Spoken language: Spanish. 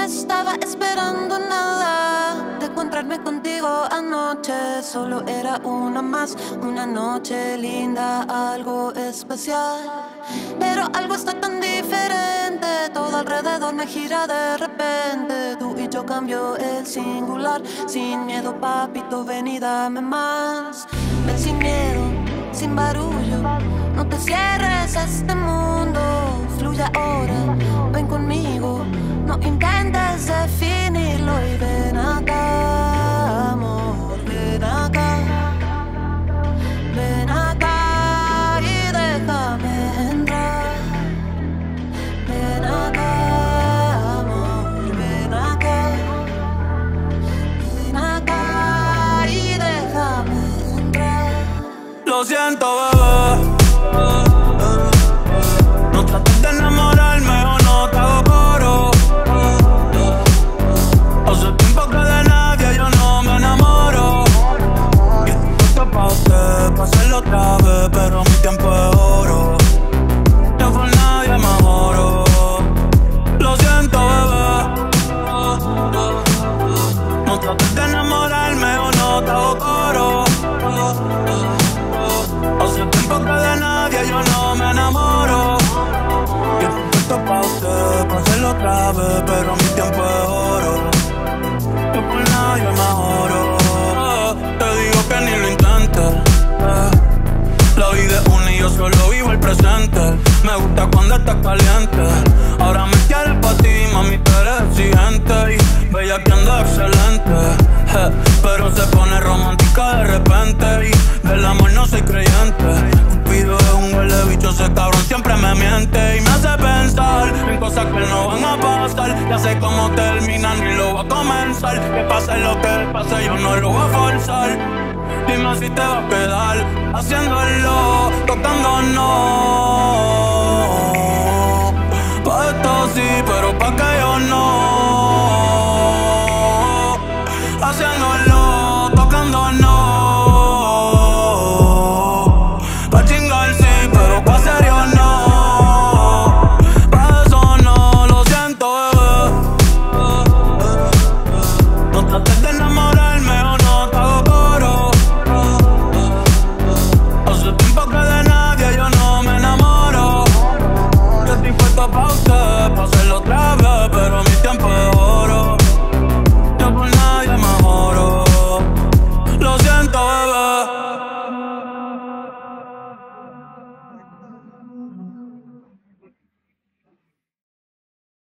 estaba esperando nada de encontrarme contigo anoche. Solo era una más, una noche linda, algo especial. Pero algo está tan diferente, todo alrededor me gira de repente. Tú y yo cambio el singular, sin miedo papito, ven y dame más. Ven sin miedo, sin barullo, no te cierres a este mundo. Fluye ahora, ven conmigo, no intentes definirlo. Y ven acá, amor, ven acá. Ven acá y déjame entrar. Ven acá, amor, ven acá. Ven acá y déjame entrar. Lo siento, bebé, no trates de enamorarme o no te hago coro. Hace tiempo que de nadie yo no me enamoro. Y esto pa' usted, pa' hacerlo otra vez, pero mi tiempo es oro. Yo por nadie me moro. Lo siento, bebé, no trates de enamorarme o no te hago coro. Hace tiempo que de nadie yo no me enamoro. Y esto pa' usted, pa' hacerlo otra vez, pero mi tiempo es oro. Yo por nadie mejoro. Te digo que ni lo intentes. La vida es una y yo solo vivo el presente. Me gusta cuando estás caliente. Ahora me quieres pa' ti, mami, tú eres exigente. Y bellaqueando excelente. Pero se pone romántica de repente. Y del amor no soy creyente. Cupido es un huele bicho, ese cabrón siempre me miente. Y me hace pensar en cosas que no van a pasar. Ya sé cómo terminan y lo va a comenzar. Que pase lo que pase, yo no lo voy a forzar. Dime si te vas a quedar haciéndolo, tocándonos. Pa' esto sí, pero pa' que yo no.